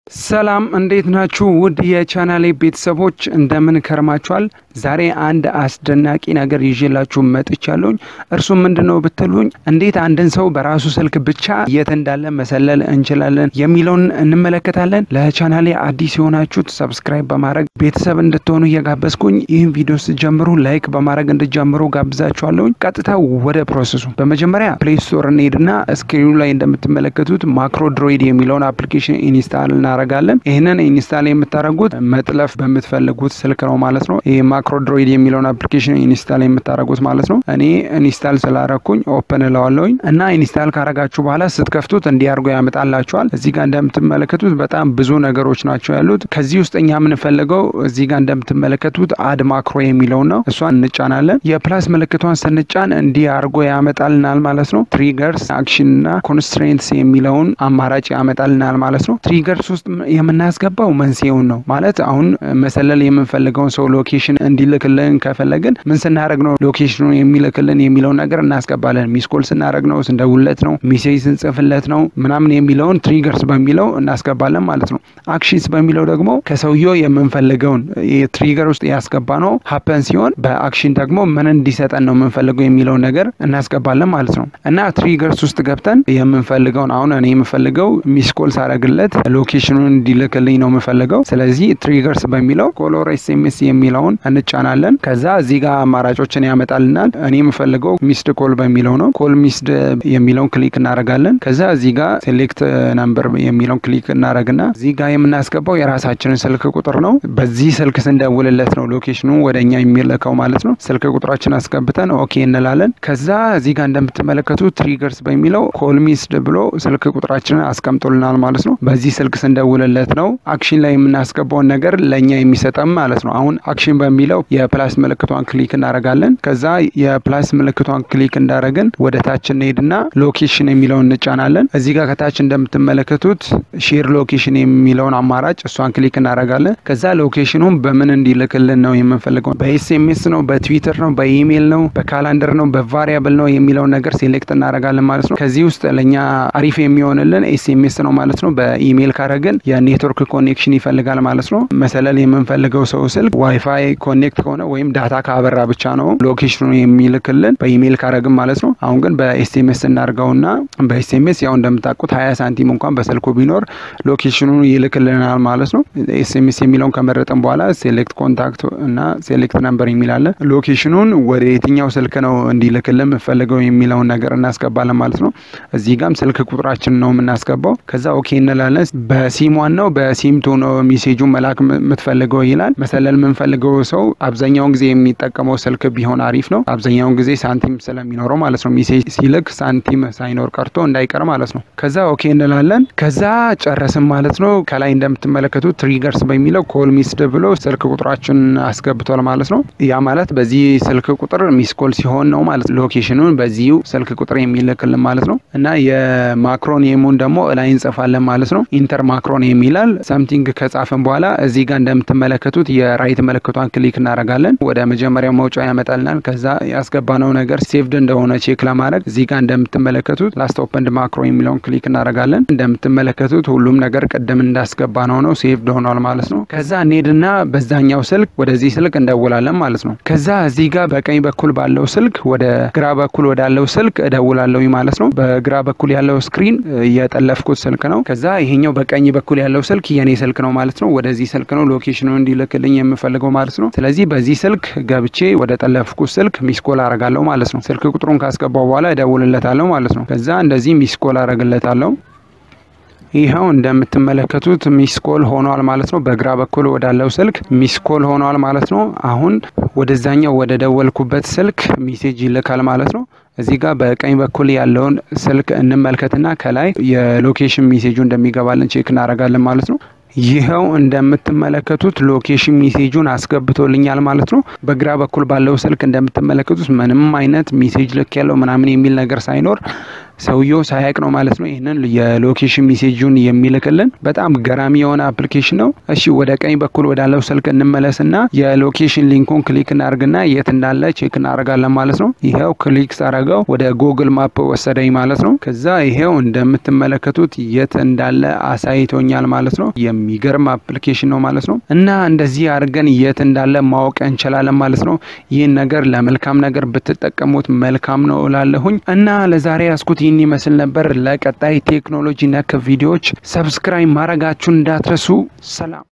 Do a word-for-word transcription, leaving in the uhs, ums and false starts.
ሰላም እንዴት ናችሁ ውድ የቻናሌ ቤተሰቦች እንደምን ከርማችኋል ዛሬ አንድ አስደናቂ ነገር ይዤላችሁ መጥቻለሁ እርሱ ምንድነው ብትሉኝ እንዴት አንድን ሰው በራሱ ስልክ ብቻ የት እንዳለ መሰለል እንችላለን የሚለውን እንመለከታለን ለቻናሌ አዲስ የሆናችሁት ሰብስክራይብ በማድረግ ቤተሰብ እንድትሆኑ እየጋበዝኩኝ ይህን ቪዲዮ ስትጀምሩ ላይክ በማድረግ እንድትጀምሩ ጋብዛችኋለሁ ቀጥታ ወደ ፕሮሰሱ በመጀመሪያ ፕሌይ ስቶር እንሄድና ስክሪኑ ላይ እንደምትመለከቱት ማክሮድሮይድ የሚለውን አፕሊኬሽን ኢንስታል እናረጋለን ይሄንን ኢንስታል የምታረጉት መጥለፍ በመትፈልጉት ስልክ ነው ማለት ነው ይሄ ማክሮድሮይድ የሚለውን አፕሊኬሽን ኢንስታል የምታረጉት ማለት ነው እኔ ኢንስታል ስላረኩኝ ኦፕን እለዋለሁኝ እና ኢንስታል ካረጋችሁ በኋላ ስትከፍቱት እንዲያርጉ ያመጣላችኋል እዚህ ጋር እንደምትመለከቱት በጣም ብዙ ነገሮች ናቸው ያሉት ከዚህ ውስጥኛ ምን ፈልገው እዚህ ጋር እንደምትመለከቱት አድ ማክሮ የሚለው ነው እሷን እንጫናለን የፕላስ ምልክቷን ስንጫን እንዲያርጉ ያመጣልናል ማለት ነው ትሪገርስ አክሽን እና ኮንስትሬንትስ የሚለውን አማራጭ ያመጣልናል ማለት ነው ትሪገርስ ውስጥ የምናስገባው መንስኤውን ነው ማለት አሁን መሰለል የምንፈልገው ሰው ሎኬሽን እንዲልክልን ከፈለግን ምን ስናረግ ነው ሎኬሽኑን የሚልክልን የሚለው ነገር እናስገባለን ሚስኮል ስናረግ ነው እንደውለት ነው ሜሴጅ ስንጽፍለት ነው ምናምን የሚለውን ትሪገርስ በሚለው እናስገባለን ማለት ነው አክሽንስ በሚለው ደግሞ ከሰውየው የምንፈልገውን የትሪገር ውስጥ ያስገባነው ሀፐን ሲሆን በአክሽን ደግሞ ምን እንዲሰጠን ነው የምንፈልገው የሚለው ነገር እናስገባለን ማለት ነው እና ትሪገርስ ውስጥ ገብተን የምንፈልገውን አሁን እኔ የምፈልገው ሚስኮል ሳረግለት ሎኬሽኑን እንዲልክልኝ ነው የምፈልገው ስለዚህ ትሪገርስ በሚለው ኮሎር ኤስኤምኤስ የሚለውን እንጫናለን ከዛ እዚህ ጋር አማራጮችን ያመጣልናል እኔ የምፈልገው ሚስድ ኮል በሚለው ነው ኮል ሚስድ የሚለውን ክሊክ እናረጋለን ከዛ እዚህ ጋር ሴሌክት ነምበር የሚለውን ክሊክ እናረግና እዚህ ጋር የምናስገባው የራሳችንን ስልክ ቁጥር ነው በዚህ ስልክ ስንደውልለት ነው ሎኬሽኑ ወደኛ የሚልከው ማለት ነው ስልክ ቁጥራችን አስገብተን ኦኬ እንላለን ከዛ እዚህ ጋር እንደምትመለከቱት ትሪገርስ በሚለው ኮል ሚስድ ብሎ ስልክ ቁጥራችንን አስቀምጦልናል ማለት ነው በዚህ ስልክ ስንደውልለት ነው አክሽን ላይ የምናስገባው ነገር ለኛ የሚሰጠም ማለት ነው አሁን አክሽን በሚለው የፕላስ ምልክቷን ክሊክ እናረጋለን ከዛ የፕላስ ምልክቷን ክሊክ እንዳረግን ወደ ታች እንሄድና ሎኬሽን የሚለውን እንጫናለን እዚህ ጋር ከታች እንደምትመለከቱት ሼር ሎኬሽን የሚለውን አማራጭ እሷን ክሊክ እናረጋለን ከዛ ሎኬሽኑን በምን እንዲልክልን ነው የምንፈልገው በኤስኤምኤስ ነው በትዊተር ነው በኢሜል ነው በካላንደር ነው በቫሪያብል ነው የሚለው ነገር ሴሌክት እናረጋለን ማለት ነው ከዚህ ውስጥ ለኛ አሪፍ የሚሆንልን ኤስኤምኤስ ነው ማለት ነው በኢሜል ካረግን የኔትወርክ ኮኔክሽን ይፈልጋል ማለት ነው መሰለል የምንፈልገው ሰው ስልክ ዋይፋይ ኮኔክት ሆነ ወይም ዳታ ካበራ ብቻ ነው ሎኬሽኑ የሚልክልን በኢሜል ካረግን ማለት ነው አሁን ግን በኤስኤምኤስ እናርጋውና በኤስኤምኤስ ያው እንደምታውቁት ሃያ ሳንቲም እንኳን በስልኩ ቢኖር ሎኬሽኑን ይልክልናል ማለት ነው ኤስኤምኤስ የሚለውን ከመረጠን በኋላ ሴሌክት ኮንታክት እና ሴሌክት ነምበር የሚላለ ሎኬሽኑን ወደ የትኛው ስልክ ነው እንዲልክልን የምፈልገው የሚለውን ነገር እናስገባለን ማለት ነው እዚህ ጋርም ስልክ ቁጥራችን ነው የምናስገባው ከዛ ኦኬ እንላለን በሲም ዋን ነው በሲም ቱ ነው ሜሴጁን መላክ የምትፈልገው ይላል መሰለል የምንፈልገው ሰው አብዛኛውን ጊዜ የሚጠቀመው ስልክ ቢሆን አሪፍ ነው አብዛኛውን ጊዜ ሳንቲም ስለሚኖረው ማለት ነው ሜሴጅ ሲልክ ሳንቲም ሳይኖር ቀርቶ እንዳይቀር ማለት ነው ከዛ ኦኬ እንላለን ከዛ ጨረስን ማለት ነው ከላይ እንደምትመለከቱት ትሪገርስ በሚለው ኮል ሚስድ ብሎ ስልክ ቁጥራችን አስገብቷል ማለት ነው ያ ማለት በዚህ ስልክ ቁጥር ሚስኮል ሲሆን ነው ማለት ሎኬሽኑን በዚሁ ስልክ ቁጥር የሚልክልን ማለት ነው እና የማክሮን የሙን ደግሞ ላይ እንጽፋለን ማለት ነው ኢንተር ማክሮን የሚላል ሳምቲንግ ከጻፈን በኋላ እዚህ ጋር እንደምትመለከቱት የራይት ምልክቷን ክሊክ እናረጋለን ወደ መጀመሪያው መውጫ ያመጣልናል ከዛ ያስገባነው ነገር ሴቭድ እንደሆነ ቼክ ለማድረግ እዚህ ጋር እንደምትመለከቱት ላስት ኦፕንድ ማክሮ የሚለውን ክሊክ እናረጋለን እንደምትመለከቱት ሁሉም ነገር ቀደም እንዳስገባነው ነው ሴቭድ ሆኗል ማለት ነው ከዛ እንሄድና በዛኛው ስልክ ወደዚህ ስልክ እንደውላለን ማለት ነው ከዛ እዚህ ጋር በቀኝ በኩል ባለው ስልክ ወደ ግራ በኩል ወዳለው ስልክ እደውላለሁ ማለት ነው በግራ በኩል ያለው ስክሪን የጠለፍኩት ስልክ ነው ከዛ ይሄኛው በቀኝ በኩል ያለው ስልክ የኔ ስልክ ነው ማለት ነው ወደዚህ ስልክ ነው ሎኬሽኑን እንዲልክልኝ የምፈልገው ማለት ነው ስለዚህ በዚህ ስልክ ገብቼ ወደ ጠለፍኩት ስልክ ሚስኮል አረጋለሁ ማለት ነው ስልክ ቁጥሩን ካስገባው በኋላ እደውልለታለሁ ማለት ነው ከዛ እንደዚህ ሚስኮል አረግለታለሁ ይሄው እንደምትመለከቱት ሚስኮል ሆኗል ማለት ነው በግራ በኩል ወዳለው ስልክ ሚስኮል ሆኗል ማለት ነው አሁን ወደዛኛው ወደ ደወልኩበት ስልክ ሜሴጅ ይልካል ማለት ነው እዚህ ጋር በቀኝ በኩል ያለውን ስልክ እንመልከትና ከላይ የሎኬሽን ሜሴጁ እንደሚገባልን ቼክ እናረጋለን ማለት ነው ይሄው እንደምትመለከቱት ሎኬሽን ሜሴጁን አስገብቶልኛል ማለት ነው በግራ በኩል ባለው ስልክ እንደምትመለከቱት ምንም አይነት ሜሴጅ ልክ ያለው ምናምን የሚል ነገር ሳይኖር ሰውየው ሳያቅ ነው ማለት ነው ይሄንን የሎኬሽን ሜሴጁን የሚልክልን። በጣም ገራሚ የሆነ አፕሊኬሽን ነው። እሺ ወደ ቀኝ በኩል ወዳለው ስልክ እንመለስና የሎኬሽን ሊንኩን ክሊክ እናርግና የት እንዳለ ቼክ እናደርጋለን ማለት ነው። ይሄው ክሊክ ሳረጋው ወደ ጉግል ማፕ ወሰደኝ ማለት ነው። ከዛ ይሄው እንደምትመለከቱት የት እንዳለ አሳይቶኛል ማለት ነው። የሚገርም አፕሊኬሽን ነው ማለት ነው። እና እንደዚህ አድርገን የት እንዳለ ማወቅ እንችላለን ማለት ነው። ይህን ነገር ለመልካም ነገር ብትጠቀሙት መልካም ነው እላለሁኝ። እና ለዛሬ ያስኩት ይህን ይመስል ነበር። ለቀጣይ ቴክኖሎጂ ነክ ቪዲዮዎች ሰብስክራይብ ማድረጋችሁን እንዳትረሱ። ሰላም።